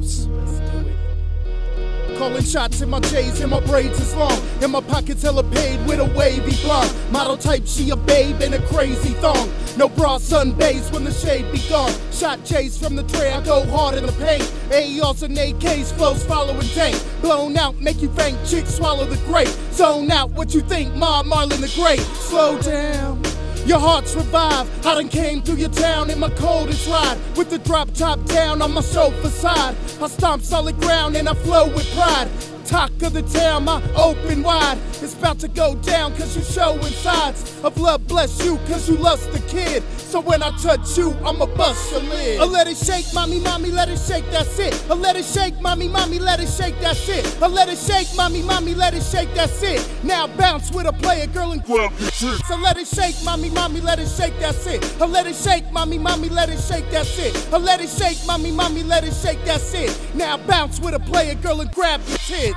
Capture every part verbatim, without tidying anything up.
hits. Let's do it. Calling shots in my J's and my braids is long. And my pockets hella paid with a wavy blonde. Model type, she a babe in a crazy thong. No bra, sunbathe when the shade be gone. Shot J's from the tray, I go hard in the paint. A Rs and A Ks, flows following tank. Blown out, make you faint, chicks swallow the grape. Zone out, what you think, Ma Marlon the Great. Slow down. Your heart's revived. I done came through your town in my coldest ride. With the drop top down on my sofa side. I stomp solid ground and I flow with pride. Talk of the town, my open wide. It's about to go down cause you showing sides of love, bless you cause you lust the kid. So when I touch you, I'ma bust your lid. I let it shake, mommy, mommy, let it shake, that's it. I let it shake, mommy, mommy, let it shake, that's it. I let it shake, mommy, mommy, let it shake, that's it. Now bounce with a player girl and grab your tits. So let it shake, mommy, mommy, let it shake, that's it. I let it shake, mommy, mommy, let it shake, that's it. I let it shake, mommy, mommy, let it shake, that's it. Now bounce with a player girl and grab your tits.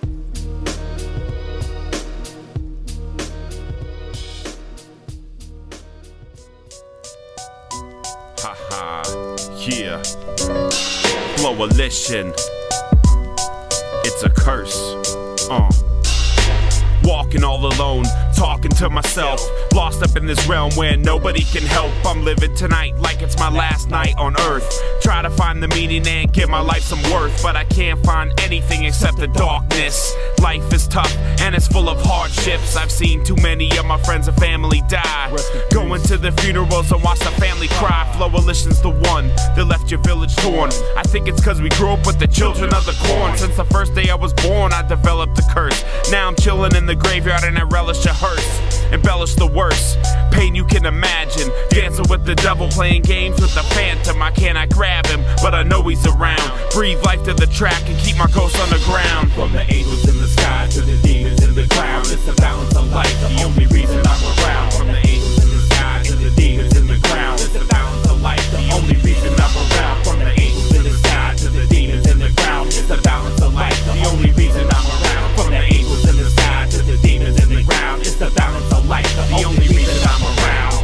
Haha, yeah. Flowalition. It's a curse. Uh. Walking all alone, talking to myself. Lost up in this realm where nobody can help. I'm living tonight like it's my last night on earth. Try to find the meaning and give my life some worth, but I can't find anything except the darkness. Life is tough and it's full of hardships. I've seen too many of my friends and family die. Going to the funerals and watch the family cry. Flowalition's the one that left your village torn. I think it's cause we grew up with the children of the corn. Since the first day I was born I developed a curse. Now I'm chilling in the graveyard and I relish a hearse. Embellish the worst pain you can imagine. Dancing with the devil, playing games with the phantom. I cannot grab him, but I know he's around. Breathe life to the track and keep my ghost underground. From the angels in the sky to the demons in the ground, it's the balance of life, the only reason I'm around. From the angels in the sky to the demons in the ground, it's the balance of life, the only reason I'm around. From the angels in the sky to the demons in the ground, it's the balance of life, the only reason I'm around. From the angels in the sky to the demons in the ground, it's the balance of life, the only reason I'm around.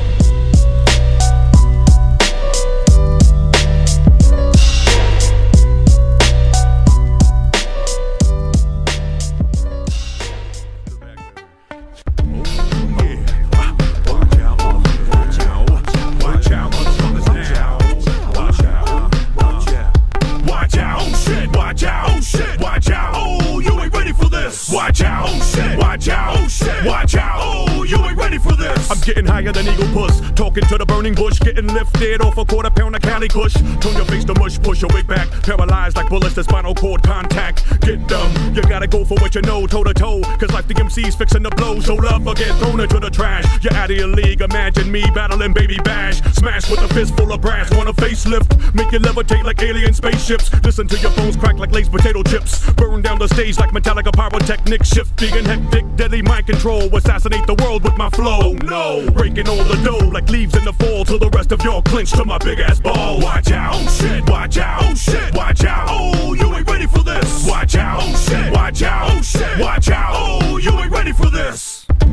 Watch out, oh shit, watch out, oh shit, watch out, oh, you ain't ready for this. I'm getting higher than Eagle Puss, talking to the burning bush, getting lifted off a quarter pound of Cali Kush. Turn your face to mush, push your wig back, paralyzed like bullets to spinal cord contact. Get dumb, you gotta go for what you know, toe to toe, cause like the M C's fixing to blow. So love or get thrown into the trash, you're out of your league. Imagine me battling Baby Bash, smash with a fist full of brass. Want a facelift, make you levitate like alien spaceships. Listen to your bones crack like Lay's potato chips. Burn down the stage like Metallica pyrotechnic. Shifty and hectic, deadly mind control. Assassinate the world with my flow. Oh no, breaking all the dough like leaves in the fall. Till the rest of y'all clinch to my big ass ball. Watch out, oh shit, watch out, oh shit, watch out, oh, you ain't ready for this. Watch out, oh shit, watch out, oh shit, watch out, oh, you ain't ready for this.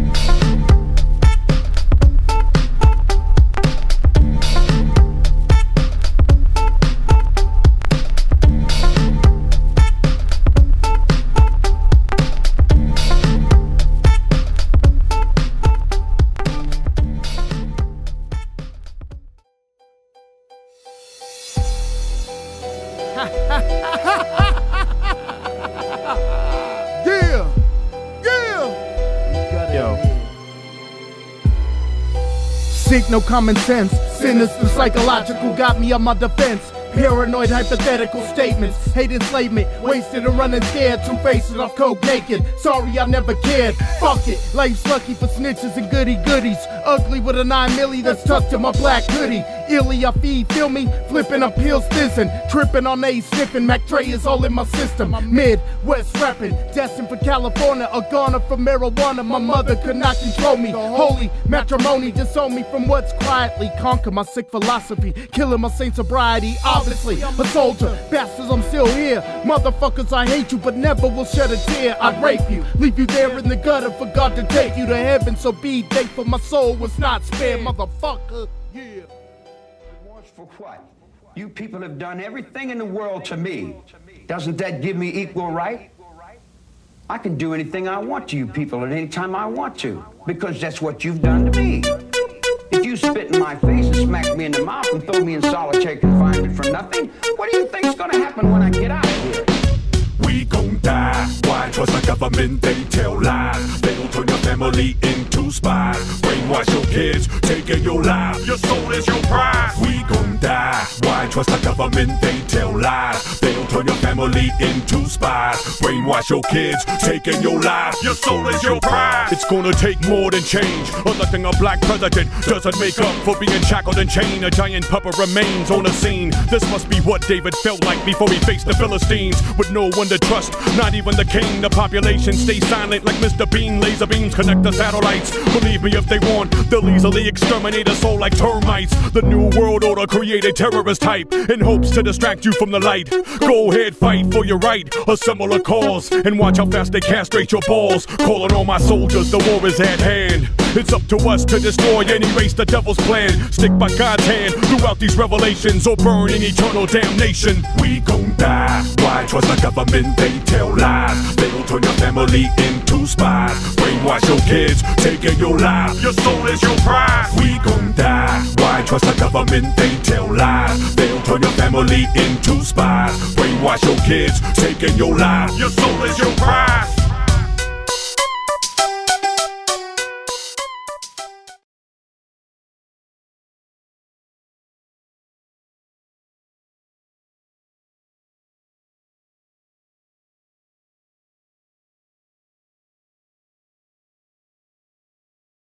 Yeah, yeah. Yo. Seek no common sense. Sinister psychological got me on my defense. Paranoid hypothetical statements. Hate enslavement. Wasted and running scared. Two faces off coke naked. Sorry I never cared. Fuck it. Life's lucky for snitches and goody goodies. Ugly with a nine milli that's tucked in my black hoodie. Illy I feed, feel me? Flipping up pills, fizzing. Tripping on A, sniffing. Mac Trey is all in my system. Midwest rapping. Destined for California. A goner for marijuana. My mother could not control me. Holy matrimony disown me from what's quietly conquer my sick philosophy. Killing my saint sobriety. Obviously, a soldier. Bastards, I'm still here. Motherfuckers, I hate you, but never will shed a tear. I'd rape you. Leave you there in the gutter for God to take you to heaven. So be thankful my soul was not spared. Motherfucker. Yeah. Watch for what? You people have done everything in the world to me. Doesn't that give me equal right? I can do anything I want to you people at any time I want to, because that's what you've done to me. If you spit in my face and smack me in the mouth and throw me in solitary confinement for nothing, what do you think's gonna happen when I get out of here? We gon' die. Why trust the government? They tell lies. They'll turn your family into spies. Brainwash your kids, taking your life. Your soul is your prize. We gon' die. Why trust the government? They tell lies. They'll turn your family into spies. Brainwash your kids, taking your life. Your soul is your prize. It's gonna take more than change. Electing a black president doesn't make up for being shackled and chained. A giant puppet remains on the scene. This must be what David felt like before he faced the Philistines. With no one to trust, not even the king. The population stays silent like Mister Bean. Laser beams connect the satellites. Believe me, if they want, they'll easily exterminate us all like termites. The new world order created terrorist type in hopes to distract you from the light. Go ahead, fight for your right, assemble a cause, and watch how fast they castrate your balls. Calling all my soldiers, the war is at hand. It's up to us to destroy and erase the devil's plan. Stick by God's hand throughout these revelations, or burn in eternal damnation. We gon' die. Why trust the government? They tell lies. They'll turn your family into spies. Brainwash your kids, taking your life. Your soul is your prize. We gon' die. Why trust the government? They tell lies. They'll turn your family into spies. Brainwash your kids, taking your life. Your soul is your prize.